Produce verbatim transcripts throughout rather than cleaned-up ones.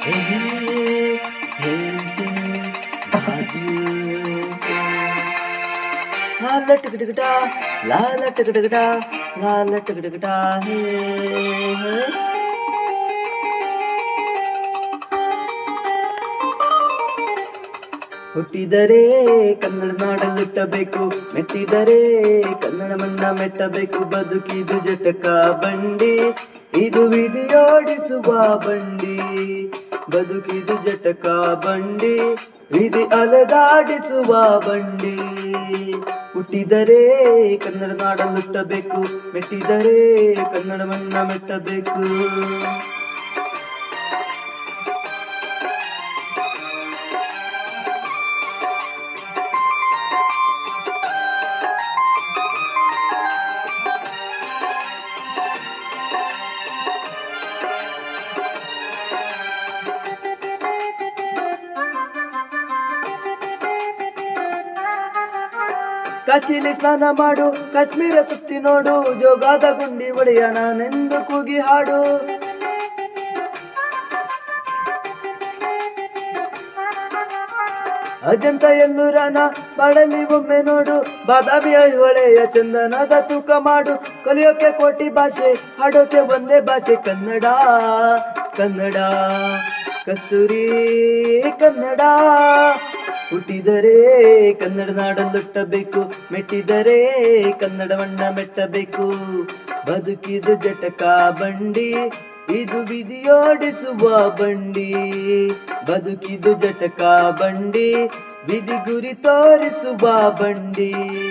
Hey, hey, hey, hey, adieu. La la टिक टिक टा, la la टिक टिक टा, la la टिक टिक टा, hey, hey. ಹುಟ್ಟಿದರೆ ಕನ್ನಡ ನಾಡಲುಟ್ಟಬೇಕು, ಮೆಟ್ಟಿದರೆ ಕನ್ನಡ ಮಣ್ಣ ಮೆಟ್ಟಬೇಕು. ಬದುಕಿದು ಜಟಕ ಬಂಡಿ, ಇದು ವಿಧಿಯೋಡಿಸುವ ಬಂಡಿ. ಬದುಕಿದು ಜಟಕ ಬಂಡಿ, ವಿಧಿ ಅಲೆದಾಡಿಸುವ ಬಂಡಿ. ಹುಟ್ಟಿದರೆ ಕನ್ನಡ ನಾಡಲುಟ್ಟಬೇಕು, ಮೆಟ್ಟಿದರೆ ಕನ್ನಡ ಮಣ್ಣ ಮೆಟ್ಟಬೇಕು. ಕಾಚಿಲಿ ಸ್ನಾನ ಮಾಡು, ಕಾಶ್ಮೀರ ಸುತ್ತಿ ನೋಡು, ಜೋಗಾದ ಗುಂಡಿ ಒಡೆಯ ನಾನೆಂದು ಕೂಗಿ ಹಾಡು. ಅಜಂತ ಎಲ್ಲೂರನ ಬಾಳಲ್ಲಿ ಒಮ್ಮೆ ನೋಡು, ಬಾದಾಮಿಯ ಹೊಳೆಯ ಚಂದನದ ತೂಕ ಮಾಡು. ಕಲಿಯೋಕೆ ಕೋಟಿ ಭಾಷೆ, ಹಾಡೋಕೆ ಒಂದೇ ಭಾಷೆ, ಕನ್ನಡ ಕನ್ನಡ ಕಸ್ತೂರಿ ಕನ್ನಡ. ಹುಟ್ಟಿದರೆ ಕನ್ನಡ ನಾಡಲುಟ್ಟಬೇಕು, ಮೆಟ್ಟಿದರೆ ಕನ್ನಡ ಮಣ್ಣ ಮೆಟ್ಟಬೇಕು. ಬದುಕಿದು ಜಟಕ ಬಂಡಿ, ಇದು ವಿಧಿಯೋಡಿಸುವ ಬಂಡಿ. ಬದುಕಿದು ಜಟಕ ಬಂಡಿ, ವಿಧಿ ಗುರಿ ತೋರಿಸುವ ಬಂಡಿ.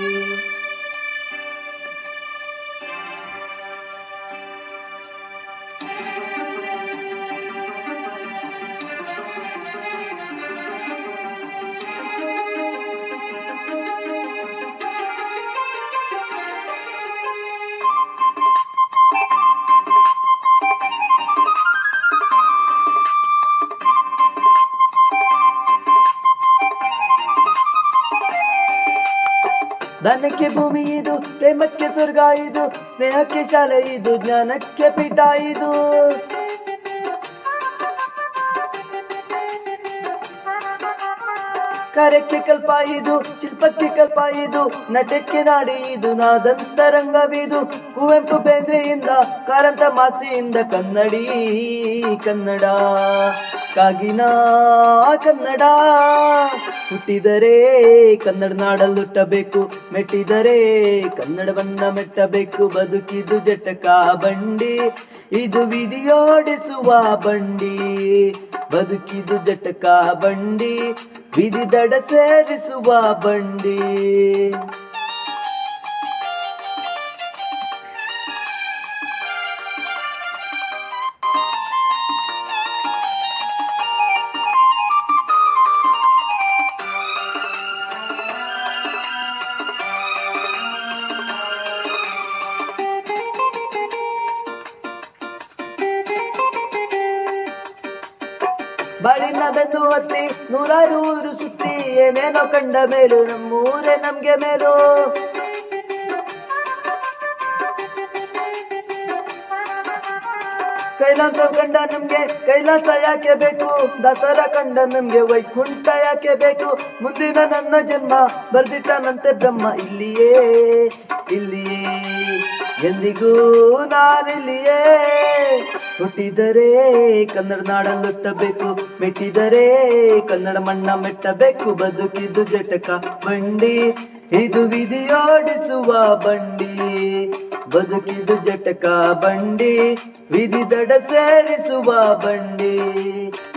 ದಾನಕ್ಕೆ ಭೂಮಿ ಇದು, ಪ್ರೇಮಕ್ಕೆ ಸ್ವರ್ಗ ಇದು, ಸ್ನೇಹಕ್ಕೆ ಶಾಲೆ ಇದು, ಜ್ಞಾನಕ್ಕೆ ಪೀಠ ಇದು. ಕಾರ್ಯಕ್ಕೆ ಕಲ್ಪ ಇದು, ಶಿಲ್ಪಕ್ಕೆ ಕಲ್ಪ ಇದು, ನಟಕ್ಕೆ ನಾಡಿ ಇದು, ನಾದಂತರಂಗವಿದು. ಕುವೆಂಪು ಬೇಂದ್ರೆಯಿಂದ, ಕಾರಂತ ಮಾಸ್ತಿಯಿಂದ, ಕನ್ನಡಿ ಕನ್ನಡ ಕಾಗಿನ ಕನ್ನಡ. ಹುಟ್ಟಿದರೆ ಕನ್ನಡ ನಾಡಲುಟ್ಟಬೇಕು, ಮೆಟ್ಟಿದರೆ ಕನ್ನಡವನ್ನ ಮೆಟ್ಟಬೇಕು. ಬದುಕಿದು ಜಟಕ ಬಂಡಿ, ಇದು ವಿಧಿಯೋಡಿಸುವ ಬಂಡಿ. ಬದುಕಿದು ಜಟಕ ಬಂಡಿ, ವಿಧಿ ದಡ ಸೇರಿಸುವ ಬಂಡಿ. ಬಾಳಿನ ಬೆನ್ನು ಹತ್ತಿ ನೂರಾರು ಊರು ಸುತ್ತಿ, ಏನೇನೋ ಕಂಡ ಮೇಲು ನಮ್ಮೂರೇ ನಮ್ಗೆ ಮೇಲು. ಕೈಲಾಸ ಕಂಡ ನಮ್ಗೆ ಕೈಲಾಸ ಯಾಕೆ ಬೇಕು, ದಸರ ಕಂಡ ನಮ್ಗೆ ವೈಕುಂಠ ಯಾಕೆ ಬೇಕು. ಮುಂದಿನ ನನ್ನ ಜನ್ಮ ಬರ್ದಿಟ್ಟನಂತೆ ಬ್ರಹ್ಮ, ಇಲ್ಲಿಯೇ ಇಲ್ಲಿಯೇ ಎಂದಿಗೂ ನಾನಿಲ್ಲಿಯೇ. ಹುಟ್ಟಿದರೆ ಕನ್ನಡ ನಾಡಲುಟ್ಟಬೇಕು, ಮೆಟ್ಟಿದರೆ ಕನ್ನಡ ಮಣ್ಣ ಮೆಟ್ಟಬೇಕು. ಬದುಕಿದು ಜಟಕ ಬಂಡಿ, ಇದು ವಿಧಿಯೋಡಿಸುವ ಬಂಡಿ. ಬದುಕಿದು ಜಟಕ ಬಂಡಿ, ವಿಧಿ ದಡ ಸೇರಿಸುವ ಬಂಡಿ.